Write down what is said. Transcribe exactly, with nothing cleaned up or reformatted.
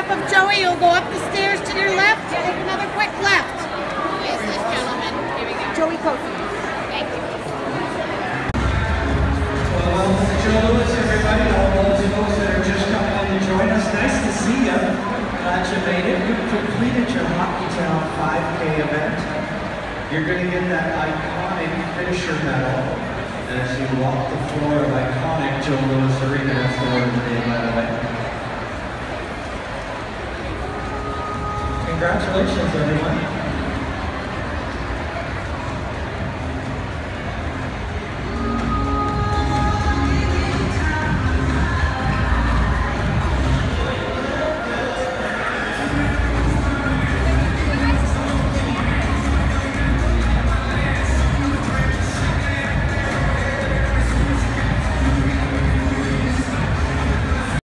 photograph of Joey. You'll go up the stairs to your left, take another quick left. Is this gentleman? Here we go. Joey Coakley. Thank you. Well, welcome to Joe Louis, everybody. All those folks that are just coming in to join us. Nice to see you. Glad you made it. You've completed your Hockey Town five K event. You're going to get that iconic finisher medal as you walk the floor of iconic Joe Louis Arena. That's the word of the day, by the way. Congratulations, everyone.